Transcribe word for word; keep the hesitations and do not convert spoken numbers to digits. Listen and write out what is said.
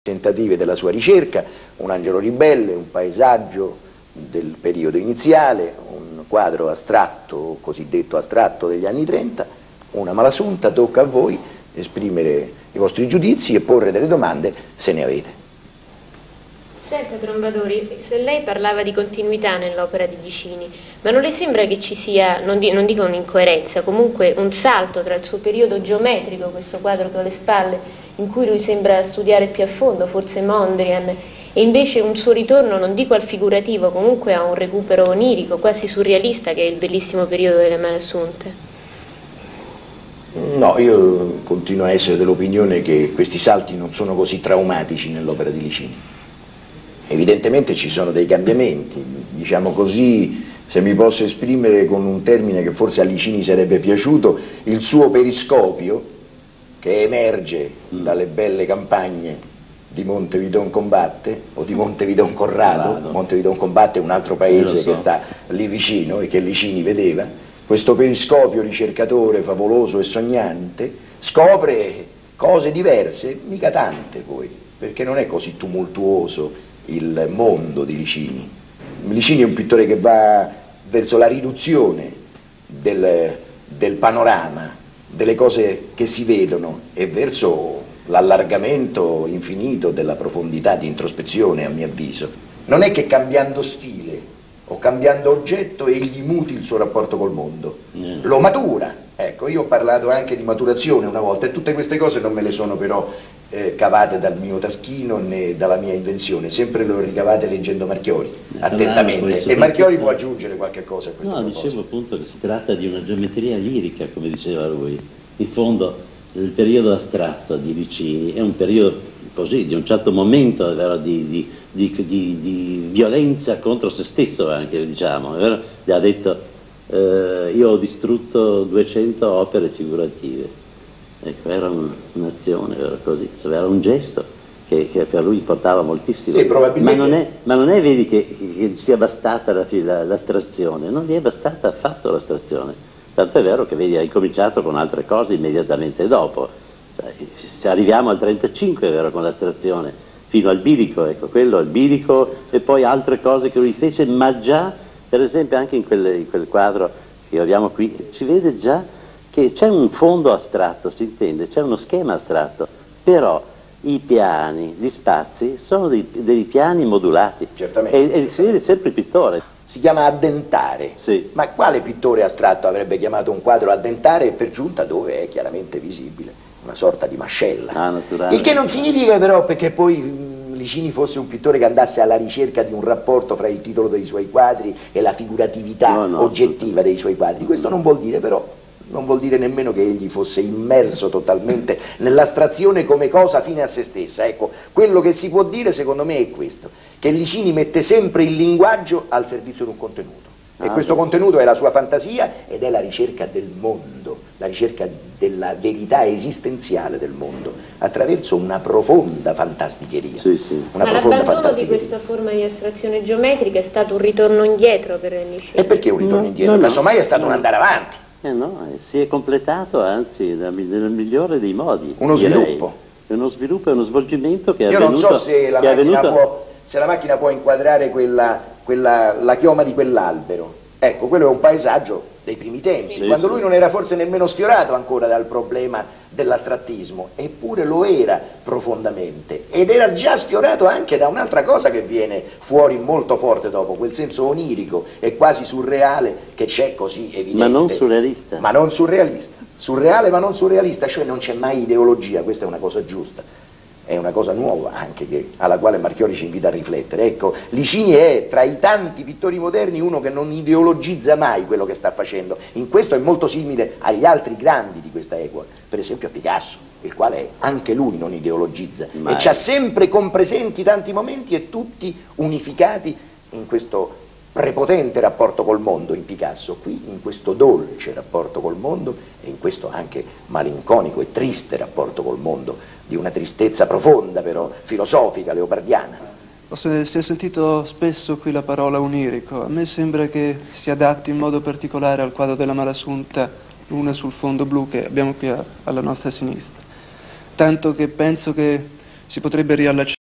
rappresentative della sua ricerca, un angelo ribelle, un paesaggio del periodo iniziale, un quadro astratto, cosiddetto astratto degli anni trenta, una Malasunta. Tocca a voi esprimere i vostri giudizi e porre delle domande se ne avete. Senta Trombadori, se lei parlava di continuità nell'opera di Vicini, ma non le sembra che ci sia, non, di, non dico un'incoerenza, comunque un salto tra il suo periodo geometrico, questo quadro che ho alle spalle, in cui lui sembra studiare più a fondo, forse Mondrian, e invece un suo ritorno, non dico al figurativo, comunque a un recupero onirico, quasi surrealista, che è il bellissimo periodo delle Malasunte? No, io continuo a essere dell'opinione che questi salti non sono così traumatici nell'opera di Licini. Evidentemente ci sono dei cambiamenti, diciamo così, se mi posso esprimere con un termine che forse a Licini sarebbe piaciuto, il suo periscopio, che emerge dalle belle campagne di Montevidon Combatte o di Montevidon Corrado. Montevidon Combatte è un altro paese che sta lì vicino e che Licini vedeva. Questo periscopio ricercatore favoloso e sognante scopre cose diverse, mica tante poi, perché non è così tumultuoso il mondo di Licini. Licini è un pittore che va verso la riduzione del, del panorama, delle cose che si vedono, e verso l'allargamento infinito della profondità di introspezione, a mio avviso. Non è che cambiando stile o cambiando oggetto egli muti il suo rapporto col mondo, mm. lo matura. Ecco, io ho parlato anche di maturazione una volta, e tutte queste cose non me le sono però eh, cavate dal mio taschino né dalla mia invenzione, sempre le ho ricavate leggendo Marchiori, attentamente, e Marchiori può aggiungere qualche cosa a questo No, proposito. dicevo appunto che si tratta di una geometria lirica, come diceva lui. In fondo il periodo astratto di Vicini è un periodo così, di un certo momento, è vero, di, di, di, di, di violenza contro se stesso anche, diciamo, è vero? Ha detto eh, io ho distrutto duecento opere figurative. Ecco, era un'azione, era così, era un gesto che, che per lui portava moltissimo. Sì, probabilmente. Ma non è, ma non è vedi, che, che sia bastata l'astrazione, non gli è bastata affatto l'astrazione. Tanto è vero che vedi, ha incominciato con altre cose immediatamente dopo. Se arriviamo al trentacinque, è vero, con l'astrazione, fino al bilico, ecco, quello, il bilico, e poi altre cose che lui fece, ma già, per esempio, anche in quel, in quel quadro che abbiamo qui, si vede già che c'è un fondo astratto, si intende, c'è uno schema astratto, però i piani, gli spazi, sono dei, dei piani modulati. Certamente. E, e si vede sempre il pittore. Si chiama addentare, sì. Ma quale pittore astratto avrebbe chiamato un quadro addentare, e per giunta dove è chiaramente visibile una sorta di mascella? Ah, naturale. Il che non significa però perché poi mh, Licini fosse un pittore che andasse alla ricerca di un rapporto fra il titolo dei suoi quadri e la figuratività no, no, oggettiva dei suoi quadri. Questo non vuol dire però, non vuol dire nemmeno che egli fosse immerso totalmente nell'astrazione come cosa fine a se stessa. Ecco, quello che si può dire secondo me è questo, che Licini mette sempre il linguaggio al servizio di un contenuto, e ah, questo beh. contenuto è la sua fantasia ed è la ricerca del mondo, la ricerca della verità esistenziale del mondo, attraverso una profonda fantasticheria. Sì, sì. Una Ma l'abbandono di questa forma di astrazione geometrica è stato un ritorno indietro per Licini? E perché un ritorno no, indietro? No, no, Casomai è stato no. un andare avanti. Eh no, si è completato, anzi, nel migliore dei modi. Uno direi. sviluppo. È uno sviluppo, è uno svolgimento che è Io avvenuto... non so se la, che è macchina, avvenuto... può, se la macchina può inquadrare quella, quella, la chioma di quell'albero. Ecco, quello è un paesaggio dei primi tempi, sì, quando sì. lui non era forse nemmeno sfiorato ancora dal problema dell'astrattismo, eppure lo era profondamente, ed era già sfiorato anche da un'altra cosa che viene fuori molto forte dopo, quel senso onirico e quasi surreale che c'è così evidente. Ma non surrealista. Ma non surrealista, surreale ma non surrealista, cioè non c'è mai ideologia, questa è una cosa giusta. È una cosa nuova anche che, alla quale Marchiori ci invita a riflettere. Ecco, Licini è tra i tanti pittori moderni uno che non ideologizza mai quello che sta facendo. In questo è molto simile agli altri grandi di questa epoca, per esempio a Picasso, il quale anche lui non ideologizza mai. E ci ha sempre compresenti tanti momenti e tutti unificati in questo prepotente rapporto col mondo in Picasso, qui in questo dolce rapporto col mondo e in questo anche malinconico e triste rapporto col mondo, di una tristezza profonda però, filosofica, leopardiana. Si è sentito spesso qui la parola onirico, a me sembra che si adatti in modo particolare al quadro della Malasunta, una sul fondo blu che abbiamo qui a, alla nostra sinistra, tanto che penso che si potrebbe riallacciare